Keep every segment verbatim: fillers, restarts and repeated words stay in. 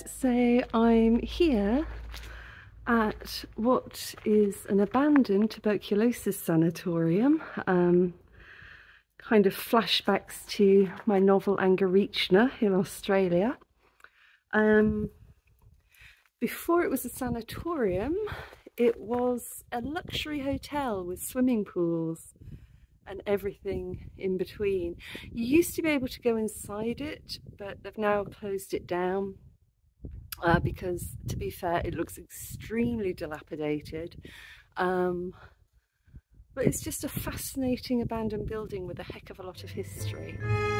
guys, so I'm here at what is an abandoned tuberculosis sanatorium. Um, kind of flashbacks to my novel Angarichna in Australia. Um, before it was a sanatorium, it was a luxury hotel with swimming pools and everything in between. You used to be able to go inside it, but they've now closed it down uh, because, to be fair, it looks extremely dilapidated. Um, but it's just a fascinating abandoned building with a heck of a lot of history.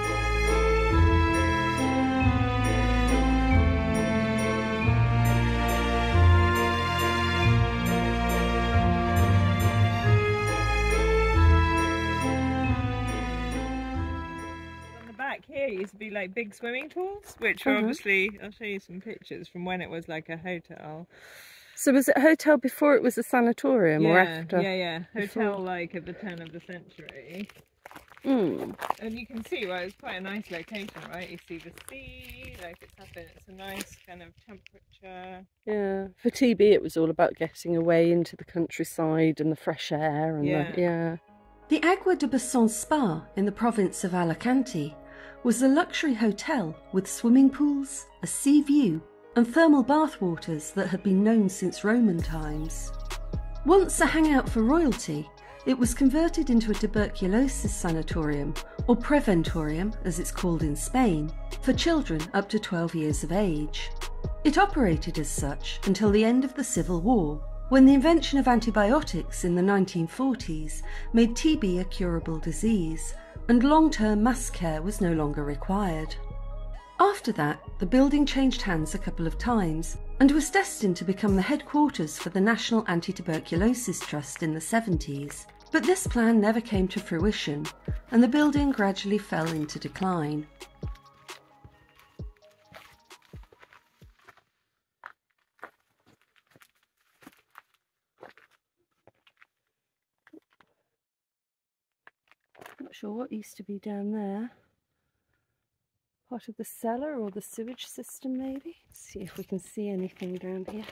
Back here used to be like big swimming pools, which were Uh-huh. obviously, I'll show you some pictures from when it was like a hotel. So was it a hotel before it was a sanatorium, Yeah, or after? yeah, yeah. Hotel Before? like at the turn of the century. Mm. And you can see, well, it's quite a nice location, right? You see the sea, like it's up in, it's a nice kind of temperature. Yeah, for T B it was all about getting away into the countryside and the fresh air and Yeah. the, yeah. The Aguas de Busot spa in the province of Alicante was a luxury hotel with swimming pools, a sea view and thermal bathwaters that had been known since Roman times. Once a hangout for royalty, it was converted into a tuberculosis sanatorium, or preventorium as it's called in Spain, for children up to twelve years of age. It operated as such until the end of the Civil War, when the invention of antibiotics in the nineteen forties made T B a curable disease, and long-term mass care was no longer required. After that, the building changed hands a couple of times and was destined to become the headquarters for the National Anti-Tuberculosis Trust in the seventies. But this plan never came to fruition, and the building gradually fell into decline. Not sure what used to be down there. Part of the cellar or the sewage system, maybe? Let's see if we can see anything down here.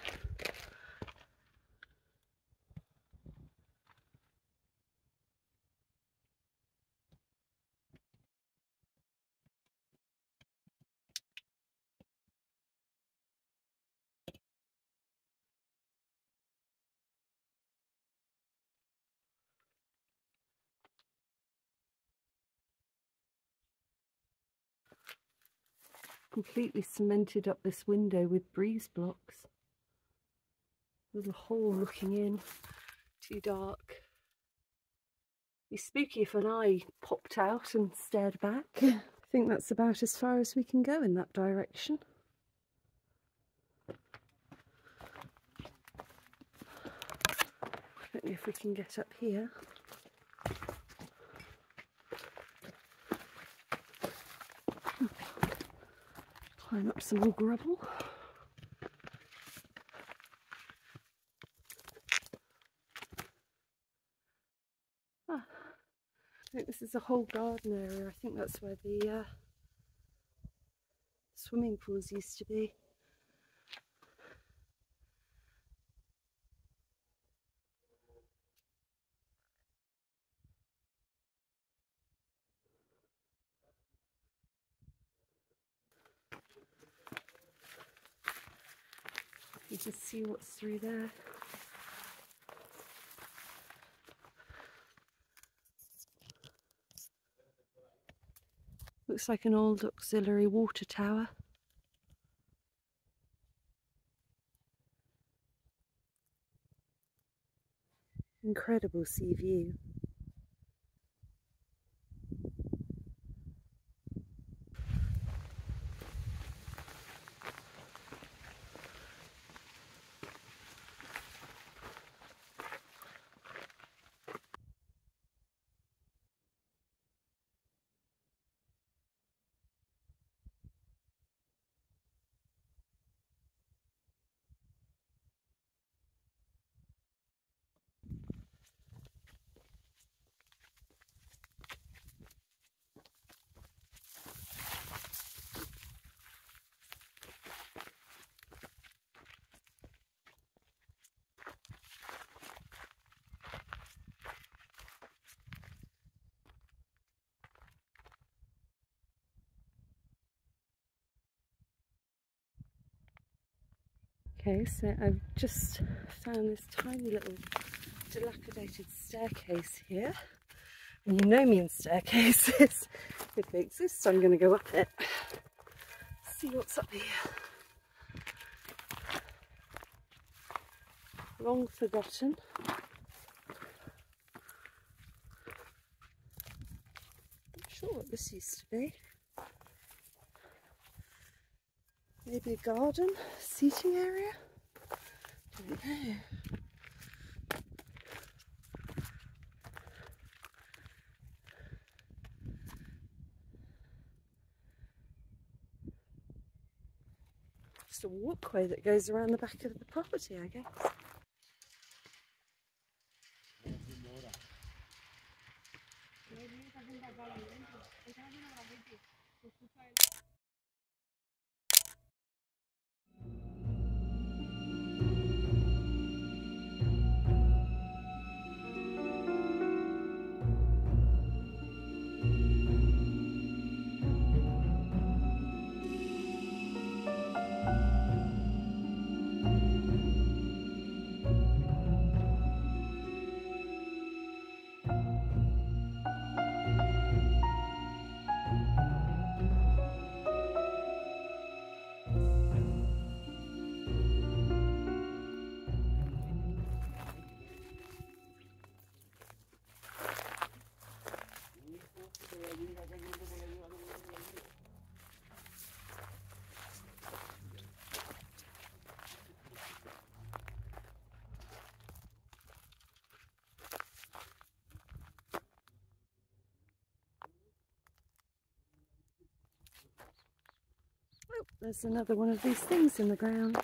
Completely cemented up this window with breeze blocks. Little hole looking in, too dark. Be spooky if an eye popped out and stared back. I think that's about as far as we can go in that direction. I don't know if we can get up here. Climb up some more gravel. Ah, I think this is a whole garden area. I think that's where the uh, swimming pools used to be. You can see what's through there. Looks like an old auxiliary water tower. Incredible sea view. Okay, so I've just found this tiny little dilapidated staircase here. And you know me and staircases, if they exist, so I'm going to go up it. See what's up here. Long forgotten. Not sure what this used to be. Maybe a garden, seating area? Don't know. Just a walkway that goes around the back of the property, I guess. Oh, there's another one of these things in the ground.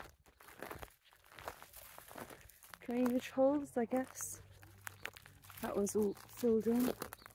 Drainage holes, I guess. That one's all filled in.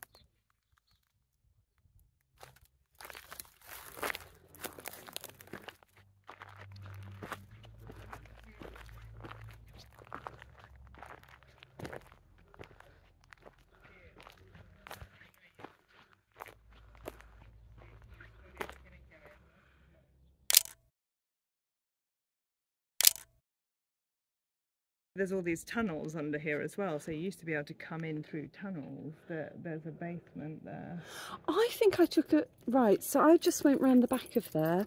There's all these tunnels under here as well, so you used to be able to come in through tunnels. There, there's a basement there. I think I took a... Right, so I just went round the back of there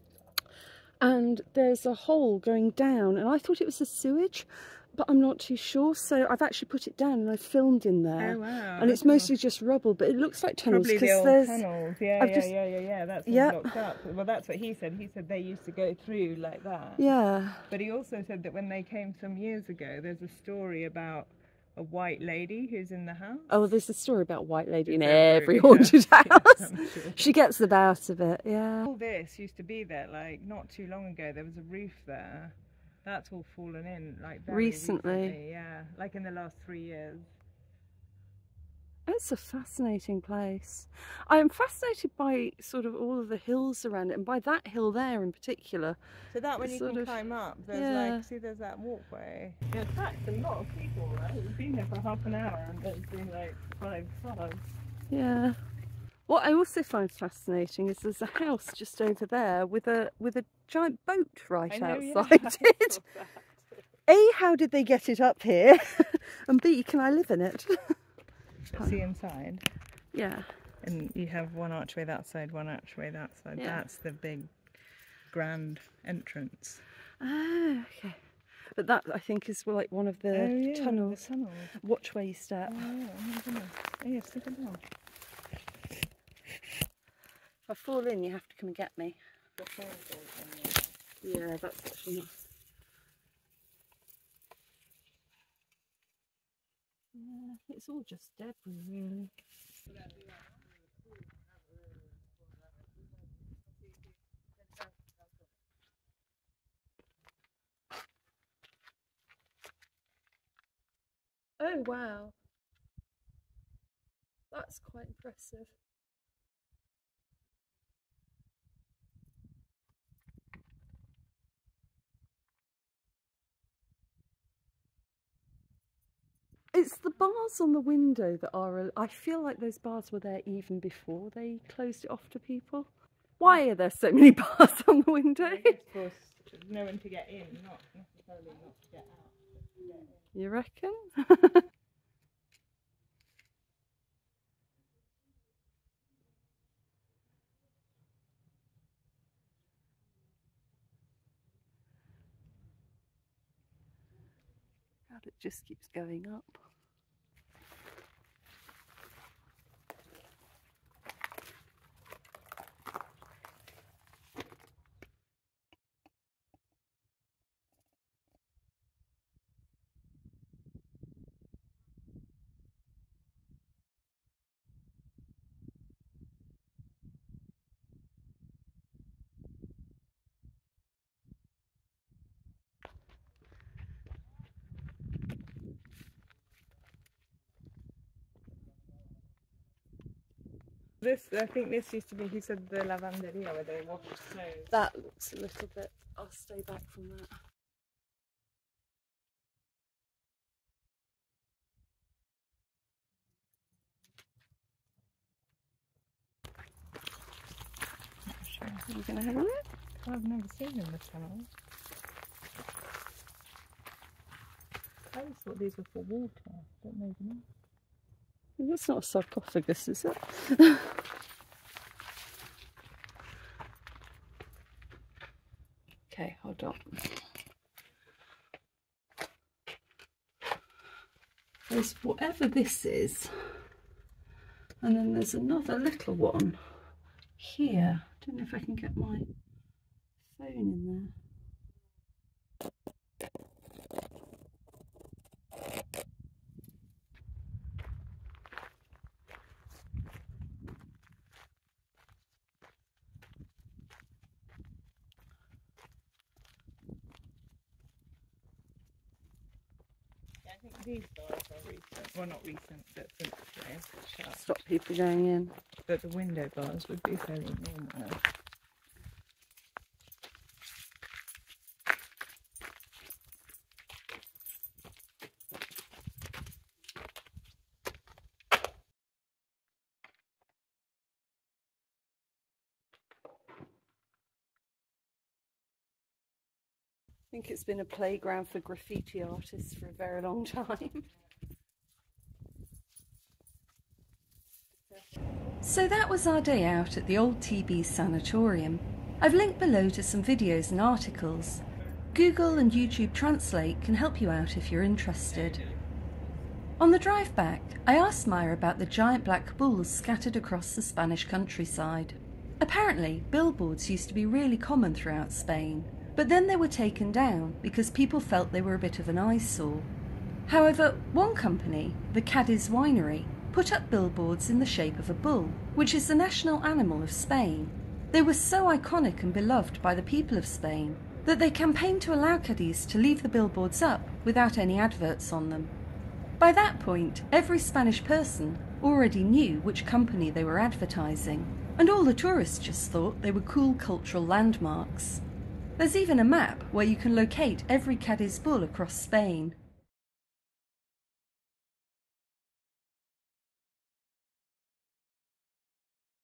and there's a hole going down and I thought it was a sewage, but I'm not too sure, so I've actually put it down and I filmed in there. Oh wow. And it's mostly just rubble, but it looks like tunnels. Probably the old there's, tunnels. Yeah, I've yeah, just, yeah, yeah, yeah. That's what's yeah. blocked up. Well, that's what he said. He said they used to go through like that. Yeah. But he also said that when they came some years ago, there's a story about a white lady who's in the house. Oh, well, there's a story about White Lady in Every- every yeah. haunted house. I'm sure. She gets the bout of it, yeah. All this used to be there, like not too long ago. There was a roof there. That's all fallen in, like very Recently. recently. Yeah, like in the last three years. It's a fascinating place. I am fascinated by sort of all of the hills around it, and by that hill there in particular. So that when It's you sort can of- climb up, there's yeah. like, see there's that walkway. In fact, a lot of people, right? We've been here for half an hour and there's been like five cars. Yeah. What I also find fascinating is there's a house just over there with a with a giant boat right I know, yeah. outside I it. saw that. A, how did they get it up here? And B, can I live in it? See inside, Yeah. and you have one archway that side, one archway that side. Yeah. That's the big grand entrance. Ah, okay. But that, I think, is like one of the Oh, yeah, tunnels. The tunnels. Watch where you step. Oh, yeah, oh my goodness. Oh, yeah, stick it down. If I fall in, you have to come and get me. The phone goes in there. Yeah, that's actually nice. Yeah, it's all just debris, really. Oh wow, that's quite impressive. It's the bars on the window that are, I feel like those bars were there even before they closed it off to people. Why are there so many bars on the window? I guess for to, knowing to get in, not necessarily not to get out. But to get in. You reckon? God, it just keeps going up. This, I think this used to be, he said, the lavanderia where they wash clothes. That looks a little bit, I'll stay back from that. Are you going to have a look? I've never seen them this tunnel. I always thought these were for water. Don't know them. That's not a sarcophagus, is it? Okay, hold on. There's whatever this is, and then there's another little one here. I don't know if I can get my phone in there. I think these bars are recent. Well, not recent, but since they shut. Stop people going in. But the window bars would be fairly normal. I think it's been a playground for graffiti artists for a very long time. So that was our day out at the old T B Sanatorium. I've linked below to some videos and articles. Google and YouTube Translate can help you out if you're interested. On the drive back, I asked Maya about the giant black bulls scattered across the Spanish countryside. Apparently, billboards used to be really common throughout Spain, but then they were taken down because people felt they were a bit of an eyesore. However, one company, the Cadiz Winery, put up billboards in the shape of a bull, which is the national animal of Spain. They were so iconic and beloved by the people of Spain that they campaigned to allow Cadiz to leave the billboards up without any adverts on them. By that point, every Spanish person already knew which company they were advertising, and all the tourists just thought they were cool cultural landmarks. There's even a map where you can locate every Cadiz bull across Spain.